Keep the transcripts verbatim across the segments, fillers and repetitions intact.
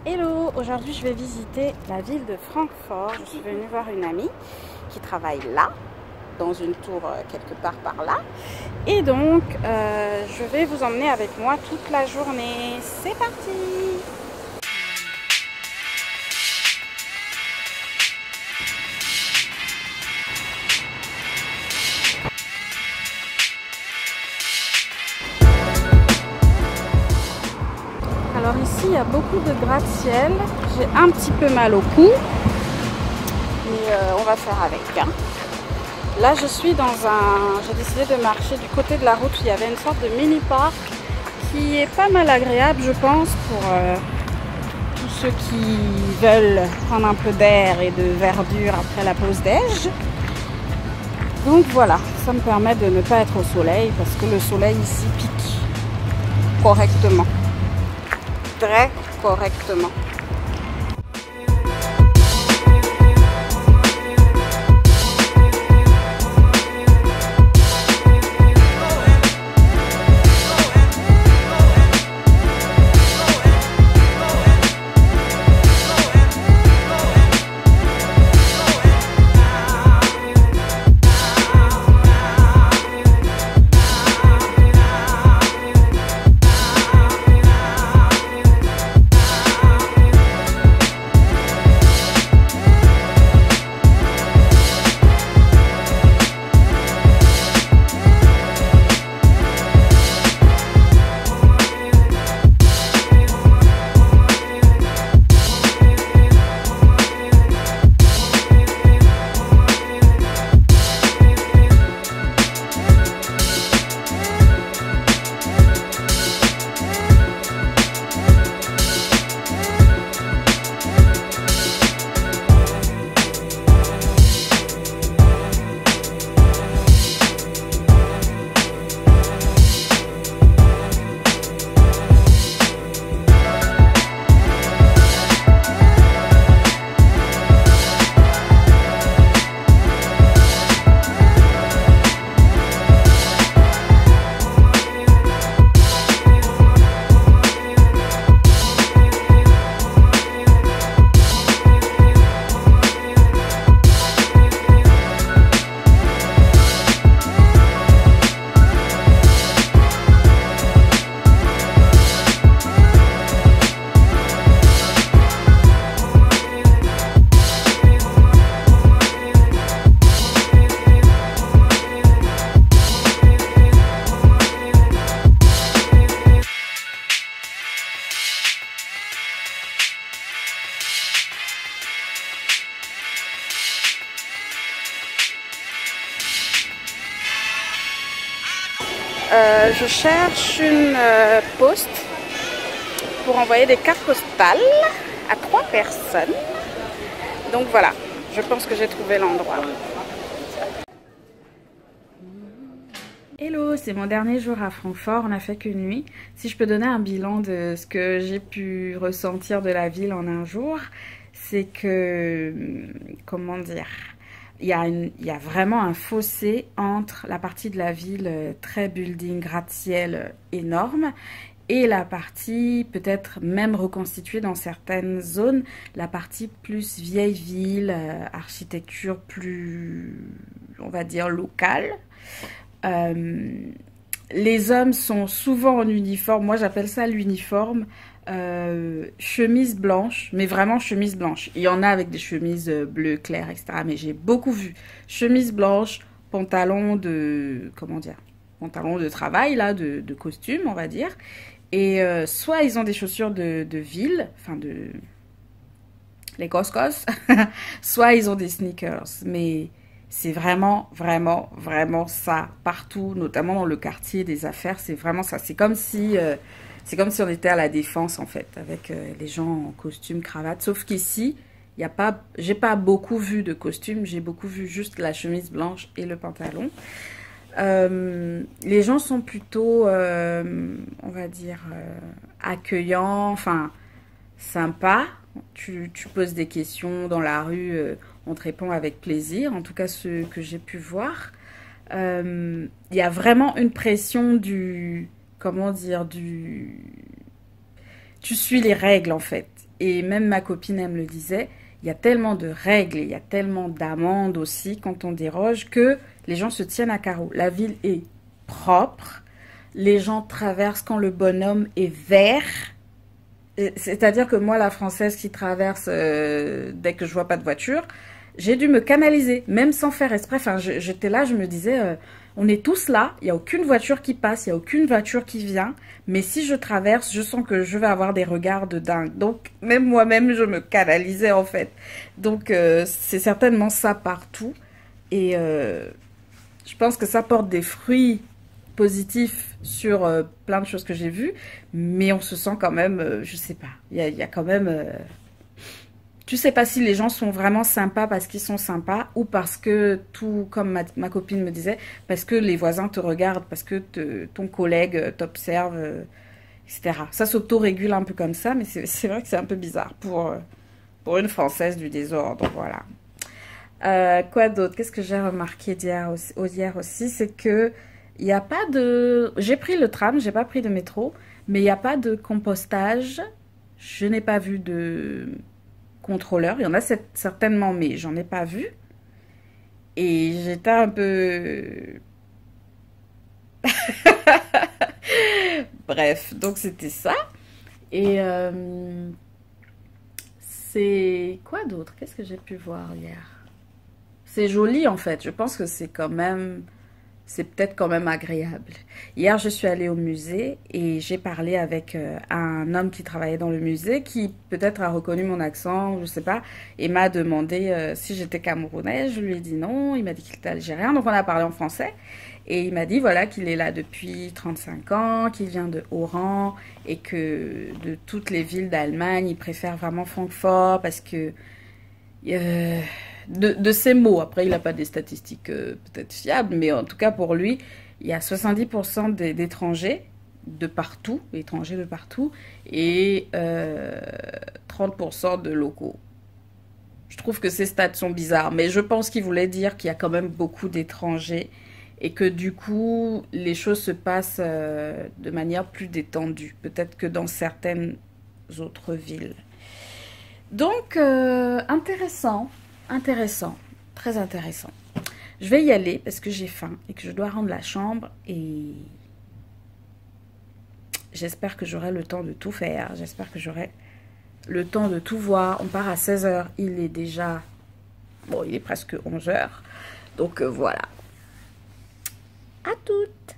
Hello, aujourd'hui je vais visiter la ville de Francfort. Je suis venue voir une amie qui travaille là, dans une tour quelque part par là. Et donc, euh, je vais vous emmener avec moi toute la journée. C'est parti! Alors ici, il y a beaucoup de gratte-ciel. J'ai un petit peu mal au cou, mais euh, on va faire avec. Hein. Là, je suis dans un... J'ai décidé de marcher du côté de la route où il y avait une sorte de mini-parc qui est pas mal agréable, je pense, pour euh, tous ceux qui veulent prendre un peu d'air et de verdure après la pause déj. Donc voilà, ça me permet de ne pas être au soleil parce que le soleil ici pique correctement. Très correctement. Euh, je cherche une euh, poste pour envoyer des cartes postales à trois personnes. Donc voilà, je pense que j'ai trouvé l'endroit. Hello, c'est mon dernier jour à Francfort, on n'a fait qu'une nuit. Si je peux donner un bilan de ce que j'ai pu ressentir de la ville en un jour, c'est que, comment dire... Il y, a une, il y a vraiment un fossé entre la partie de la ville euh, très building, gratte-ciel euh, énorme et la partie peut-être même reconstituée dans certaines zones, la partie plus vieille ville, euh, architecture plus, on va dire, locale. Euh, les hommes sont souvent en uniforme, moi j'appelle ça l'uniforme. Euh, chemise blanche, mais vraiment chemise blanche. Il y en a avec des chemises bleues claires, et cetera. Mais j'ai beaucoup vu chemise blanche, pantalon de, comment dire, pantalon de travail là, de, de costume, on va dire. Et euh, soit ils ont des chaussures de, de ville, enfin de les coscos, soit ils ont des sneakers. Mais c'est vraiment, vraiment, vraiment ça partout, notamment dans le quartier des affaires. C'est vraiment ça. C'est comme si euh, C'est comme si on était à la Défense, en fait, avec euh, les gens en costume, cravate. Sauf qu'ici, il y a pas, j'ai pas beaucoup vu de costume, j'ai beaucoup vu juste la chemise blanche et le pantalon. Euh, les gens sont plutôt, euh, on va dire, euh, accueillants, enfin, sympas. Tu, tu poses des questions dans la rue, euh, on te répond avec plaisir, en tout cas ceux que j'ai pu voir. Euh, il y a vraiment une pression du... comment dire, du... Tu suis les règles, en fait. Et même ma copine, elle me le disait, il y a tellement de règles, il y a tellement d'amendes aussi quand on déroge que les gens se tiennent à carreau. La ville est propre, les gens traversent quand le bonhomme est vert. C'est-à-dire que moi, la Française qui traverse euh, dès que je vois pas de voiture, j'ai dû me canaliser, même sans faire exprès. Enfin, j'étais là, je me disais, euh, on est tous là, il n'y a aucune voiture qui passe, il n'y a aucune voiture qui vient. Mais si je traverse, je sens que je vais avoir des regards de dingue. Donc, même moi-même, je me canalisais en fait. Donc, euh, c'est certainement ça partout. Et euh, je pense que ça porte des fruits positifs sur euh, plein de choses que j'ai vues. Mais on se sent quand même, euh, je sais pas, il y a, y a quand même... Euh, tu sais pas si les gens sont vraiment sympas parce qu'ils sont sympas ou parce que tout, comme ma, ma copine me disait, parce que les voisins te regardent, parce que te, ton collègue t'observe, euh, et cetera. Ça s'auto-régule un peu comme ça, mais c'est vrai que c'est un peu bizarre pour, euh, pour une Française du désordre, voilà. Euh, quoi d'autre? Qu'est-ce que j'ai remarqué d'hier aussi, hier aussi, c'est que il n'y a pas de... J'ai pris le tram, j'ai pas pris de métro, mais il n'y a pas de compostage. Je n'ai pas vu de contrôleur. Il y en a certainement, mais j'en ai pas vu. Et j'étais un peu... Bref, donc c'était ça. Et euh, c'est... Quoi d'autre? Qu'est-ce que j'ai pu voir hier? C'est joli en fait. Je pense que c'est quand même... C'est peut-être quand même agréable. Hier, je suis allée au musée et j'ai parlé avec euh, un homme qui travaillait dans le musée qui peut-être a reconnu mon accent, je sais pas, et m'a demandé euh, si j'étais camerounaise. Je lui ai dit non, il m'a dit qu'il était algérien, donc on a parlé en français. Et il m'a dit voilà qu'il est là depuis trente-cinq ans, qu'il vient de Oran et que de toutes les villes d'Allemagne, il préfère vraiment Francfort parce que... Euh, De, de ces mots, après il n'a pas des statistiques euh, peut-être fiables, mais en tout cas pour lui, il y a soixante-dix pour cent d'étrangers de partout, étrangers de partout, et euh, trente pour cent de locaux. Je trouve que ces stats sont bizarres, mais je pense qu'il voulait dire qu'il y a quand même beaucoup d'étrangers et que du coup, les choses se passent euh, de manière plus détendue, peut-être que dans certaines autres villes. Donc, euh, intéressant. Intéressant, très intéressant. Je vais y aller parce que j'ai faim et que je dois rendre la chambre et j'espère que j'aurai le temps de tout faire. J'espère que j'aurai le temps de tout voir. On part à seize heures, il est déjà... Bon, il est presque onze heures. Donc euh, voilà. À toutes!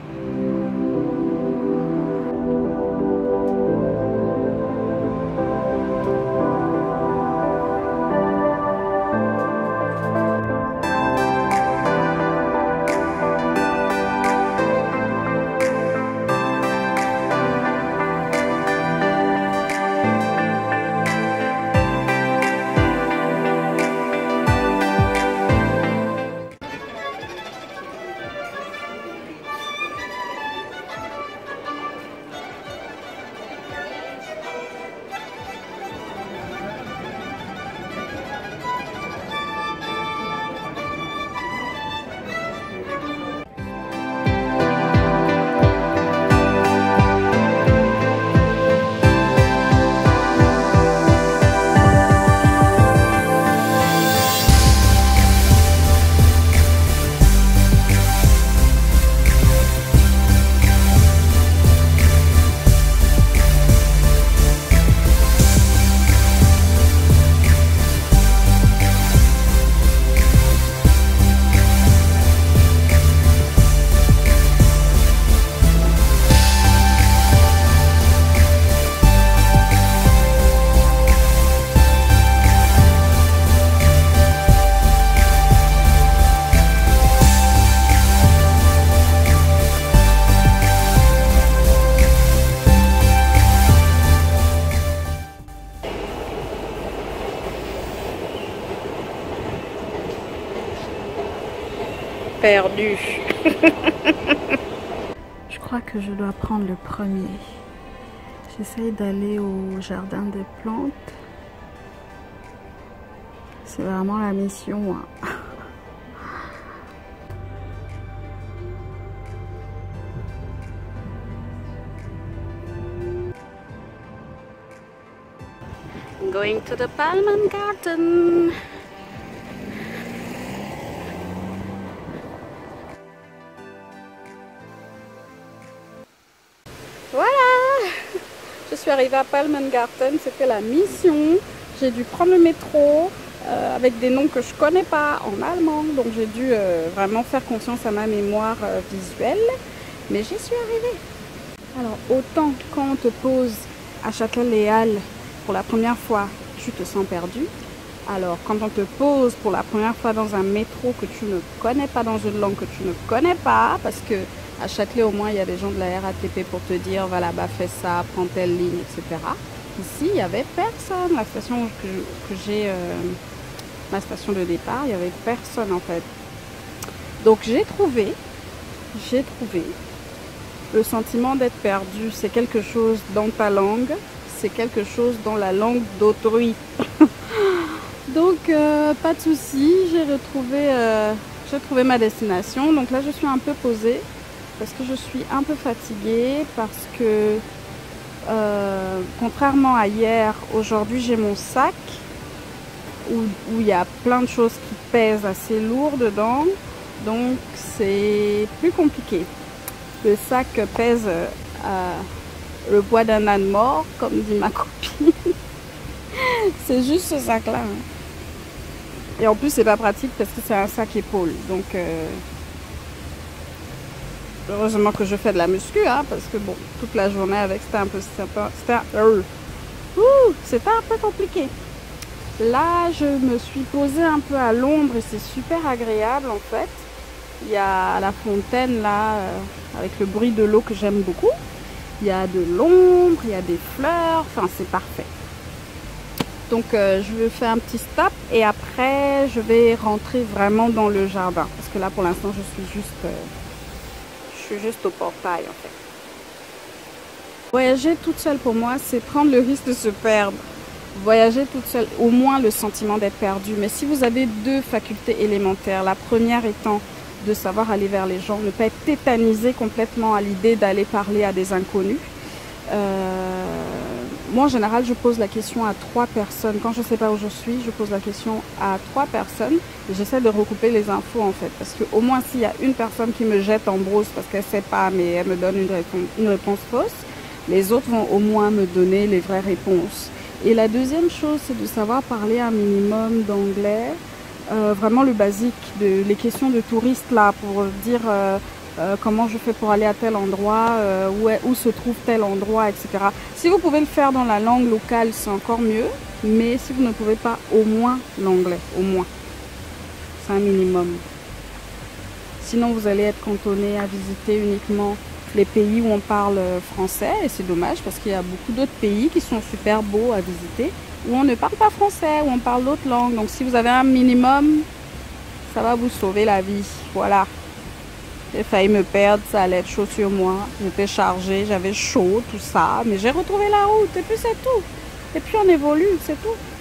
Perdu. Je crois que je dois prendre le premier. J'essaye d'aller au jardin des plantes. C'est vraiment la mission. Hein. Going to the Palmen Garden. Voilà, je suis arrivée à Palmen Garden, c'était la mission. J'ai dû prendre le métro euh, avec des noms que je connais pas en allemand, donc j'ai dû euh, vraiment faire confiance à ma mémoire euh, visuelle, mais j'y suis arrivée. Alors autant quand on te pose à Châtelet-Les Halles pour la première fois, tu te sens perdu. Alors quand on te pose pour la première fois dans un métro que tu ne connais pas, dans une langue que tu ne connais pas, parce que à Châtelet, au moins, il y a des gens de la R A T P pour te dire, va là-bas, fais ça, prends telle ligne, et cetera. Ici, il n'y avait personne. La station que, que j'ai, euh, ma station de départ, il n'y avait personne, en fait. Donc, j'ai trouvé, j'ai trouvé le sentiment d'être perdu. C'est quelque chose dans ta langue, c'est quelque chose dans la langue d'autrui. Donc, euh, pas de souci, j'ai retrouvé, euh, j'ai trouvé ma destination. Donc là, je suis un peu posée. Parce que je suis un peu fatiguée, parce que euh, contrairement à hier, aujourd'hui j'ai mon sac où il y a plein de choses qui pèsent assez lourd dedans, donc c'est plus compliqué. Le sac pèse euh, le poids d'un âne mort, comme dit ma copine. C'est juste ce sac là. Hein. Et en plus c'est pas pratique parce que c'est un sac épaule, donc... Euh, heureusement que je fais de la muscu, hein, parce que bon, toute la journée avec, c'était un peu, c'était un, euh, c'était un peu compliqué. Là, je me suis posée un peu à l'ombre et c'est super agréable en fait. Il y a la fontaine là, euh, avec le bruit de l'eau que j'aime beaucoup. Il y a de l'ombre, il y a des fleurs, enfin c'est parfait. Donc euh, je vais faire un petit stop et après je vais rentrer vraiment dans le jardin. Parce que là pour l'instant je suis juste... Euh, Je suis juste au portail en fait. Voyager toute seule pour moi, c'est prendre le risque de se perdre. Voyager toute seule, au moins le sentiment d'être perdu. Mais si vous avez deux facultés élémentaires, la première étant de savoir aller vers les gens, ne pas être tétanisé complètement à l'idée d'aller parler à des inconnus. Euh, moi en général je pose la question à trois personnes. Quand je ne sais pas où je suis, je pose la question à trois personnes et j'essaie de recouper les infos en fait, parce que au moins s'il y a une personne qui me jette en brousse parce qu'elle ne sait pas mais elle me donne une réponse, une réponse fausse, les autres vont au moins me donner les vraies réponses. Et la deuxième chose, c'est de savoir parler un minimum d'anglais, euh, vraiment le basique, de, les questions de touristes là, pour dire euh, Euh, comment je fais pour aller à tel endroit, euh, où, est, où se trouve tel endroit, et cetera. Si vous pouvez le faire dans la langue locale, c'est encore mieux. Mais si vous ne pouvez pas, au moins l'anglais, au moins. C'est un minimum. Sinon, vous allez être cantonné à visiter uniquement les pays où on parle français. Et c'est dommage parce qu'il y a beaucoup d'autres pays qui sont super beaux à visiter, où on ne parle pas français, où on parle d'autres langues. Donc si vous avez un minimum, ça va vous sauver la vie. Voilà. J'ai failli me perdre, ça allait être chaud sur moi. J'étais chargée, j'avais chaud, tout ça. Mais j'ai retrouvé la route et puis c'est tout. Et puis on évolue, c'est tout.